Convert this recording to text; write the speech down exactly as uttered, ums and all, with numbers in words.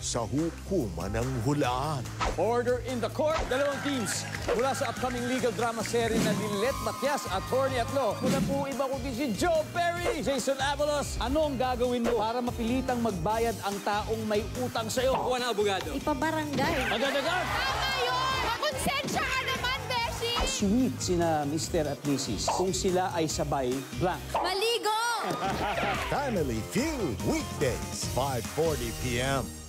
sa hukuman ng hulaan. Order in the court. Dalawang teams mula sa upcoming legal drama series na Lilet Matias, Attorney at Law. Mula po iba kundi si Joe Perry. Jason Abalos, ano ang gagawin mo para mapilitang magbayad ang taong may utang sa'yo? Kuha ng abogado. Ipabarangay. Agad-agad! Tama yun! Makonsensya ka naman, Beshi! Sweet sina Mister at Missus kung sila ay sabay blank. Maligo! Family Feud, weekdays, five forty p m